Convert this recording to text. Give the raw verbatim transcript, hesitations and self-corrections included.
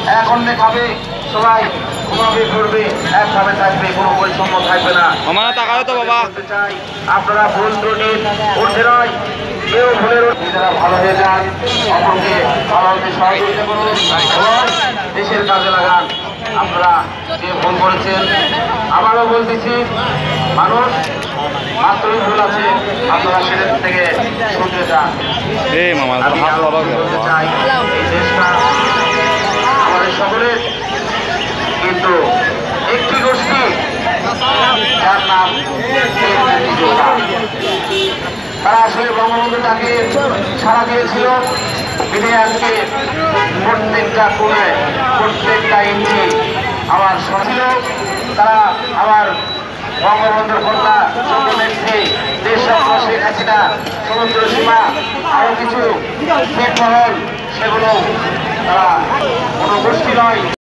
এক অন্যে খাবে, সবাই ঘুমাবে ঘুরবে, একভাবে থাকবে, কোনো বৈষম্য থাকবে না। আমার টাকাও তো বাবা চাই আপনারা ভুল ত্রুটির ঊর্ধ্বে নয়, কেউ ভুলের নিজেরা ভালো হয়ে যান, অপরকে ভালো হতে সহযোগিতা করুন এবং দেশের কাজে লাগান। আপনারা যে ভুল করেছেন, আবারও বলতেছি, মানুষ মাত্রই ভুল আছে, আপনারা সেটা থেকে শুনতে চান। আমি আরো বলতে চাই, এই দেশটা আমাদের সকলের, কিন্তু একটি গোষ্ঠী যার নাম তারা আসলে বঙ্গবন্ধু তাকে সাড়া দিয়েছিল, তিনি আজকে প্রত্যেকটা কোণে প্রত্যেকটা ইঞ্চি আমার ছিল। তারা আমার বঙ্গবন্ধুর কন্যা নেত্রী দেশরত্ন শেখ হাসিনা, সমুদ্র সীমা, আরো কিছু মহল, সেগুলো তারা কোনো গোষ্ঠী নয়।